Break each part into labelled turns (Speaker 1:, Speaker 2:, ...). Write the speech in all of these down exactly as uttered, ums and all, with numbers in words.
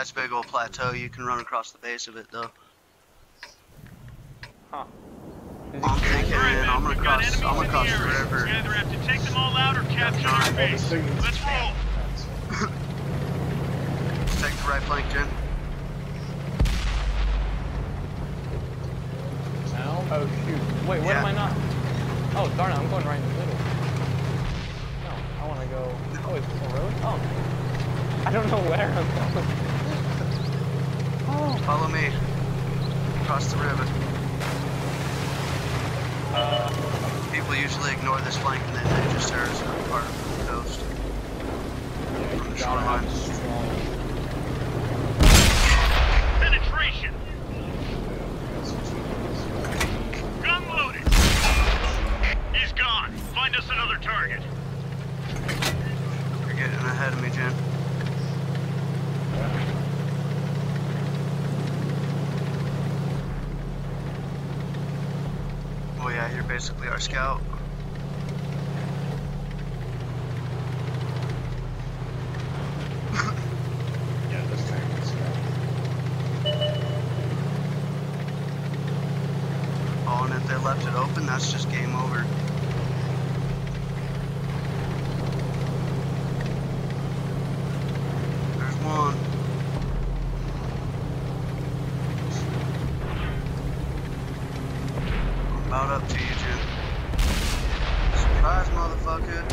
Speaker 1: nice big old plateau. You can run across the base of it though.
Speaker 2: Huh.
Speaker 1: I'm thinking
Speaker 3: Alright,
Speaker 1: I'm gonna
Speaker 3: we've got
Speaker 1: cross. I'm
Speaker 3: enemies
Speaker 1: gonna
Speaker 3: in
Speaker 1: cross
Speaker 3: the
Speaker 1: the
Speaker 3: area.
Speaker 1: river.
Speaker 3: We either have to take them all out or capture their base. Let's roll.
Speaker 1: Let's take the right flank, Jen.
Speaker 2: Now? Oh shoot. Wait, what
Speaker 1: Yeah.
Speaker 2: am I not? Oh darn it, I'm going right in the middle. No, I wanna go. Oh, is this a road? Oh. I don't know where I'm going. Oh.
Speaker 1: Follow me. Across the river.
Speaker 2: Uh,
Speaker 1: People usually ignore this flank and then they just serve as a part of the coast.
Speaker 2: yeah,
Speaker 1: From
Speaker 2: you
Speaker 1: the
Speaker 2: gotta
Speaker 1: shoreline.
Speaker 2: have strong.
Speaker 3: Penetration. Gun loaded. He's gone. Find us another target.
Speaker 1: You're getting ahead of me, Jen. Oh yeah, you're basically our scout.
Speaker 4: Yeah, this tank is good.
Speaker 1: Oh, and if they left it open, that's just game over. There's one. I'm about up to you, Jim. Surprise, motherfucker.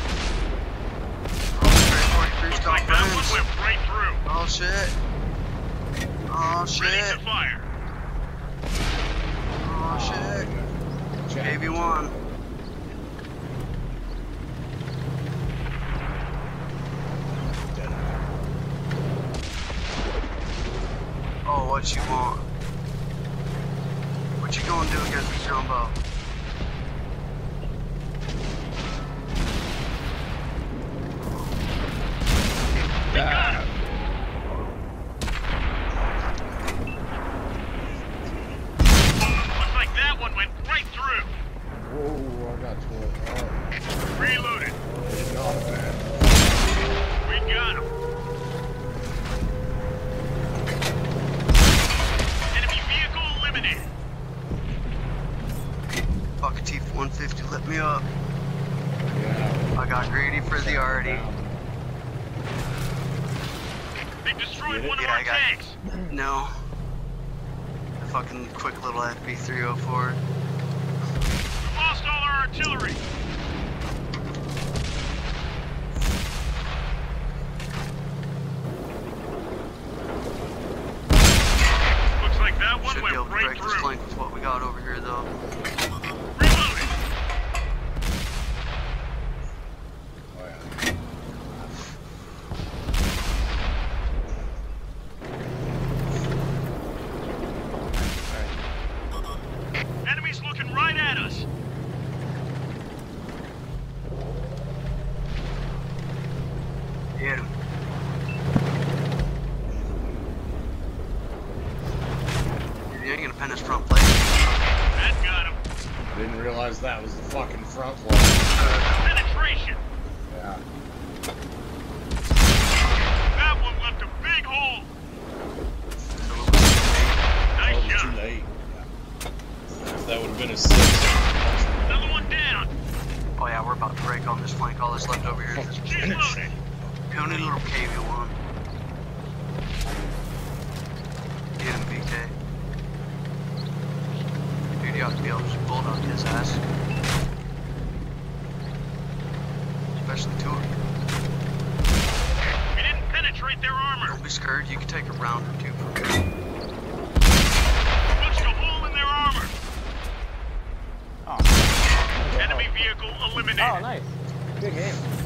Speaker 1: Oh, straight forty-three
Speaker 3: Looks
Speaker 1: stop
Speaker 3: like that one
Speaker 1: friends.
Speaker 3: went right through.
Speaker 1: Oh shit. Oh
Speaker 3: Ready
Speaker 1: shit.
Speaker 3: to fire.
Speaker 1: Oh shit.
Speaker 4: Jack,
Speaker 1: A V one.
Speaker 4: dead.
Speaker 1: Oh, what you want? What you gonna do against the jumbo?
Speaker 4: Ah,
Speaker 3: Looks like that one went right through.
Speaker 4: whoa, I got twelve. Oh,
Speaker 3: Reloaded.
Speaker 4: it's not bad.
Speaker 3: We got him. Enemy vehicle eliminated.
Speaker 1: Fuck a T one fifty, let me up.
Speaker 4: Yeah.
Speaker 1: I got greedy for the arty.
Speaker 3: They destroyed
Speaker 4: Get it?
Speaker 3: one of
Speaker 1: Yeah,
Speaker 3: our
Speaker 1: I got-
Speaker 3: tanks.
Speaker 1: No. A fucking quick little F B three oh four.
Speaker 3: We lost all our artillery. Looks like that one
Speaker 1: Should be able
Speaker 3: went
Speaker 1: to
Speaker 3: right
Speaker 1: break this
Speaker 3: through.
Speaker 1: flank with what we got over here though.
Speaker 3: Reloaded.
Speaker 4: Oh, yeah.
Speaker 3: Enemies looking right at us.
Speaker 1: Get him. You ain't gonna pin his front plate.
Speaker 3: That got him.
Speaker 4: I didn't realize that was the fucking front line.
Speaker 3: Penetration.
Speaker 4: Yeah.
Speaker 3: That one left a big hole.
Speaker 4: Oh,
Speaker 3: Nice
Speaker 4: too
Speaker 3: shot.
Speaker 4: late. Yeah. If that would have been a six.
Speaker 3: Another one down.
Speaker 1: Oh yeah, we're about to break on this flank. All that's left over here is this
Speaker 3: She's loaded.
Speaker 1: puny little K V one. Get him, V K. Dude, you ought to be able to just bulldog his ass. Especially two of them.
Speaker 3: We didn't penetrate their armor.
Speaker 1: Don't be scared, you can take a round or two from here.
Speaker 3: Punched a hole in their armor.
Speaker 2: Oh.
Speaker 3: Enemy vehicle eliminated.
Speaker 2: Oh, nice. Good game.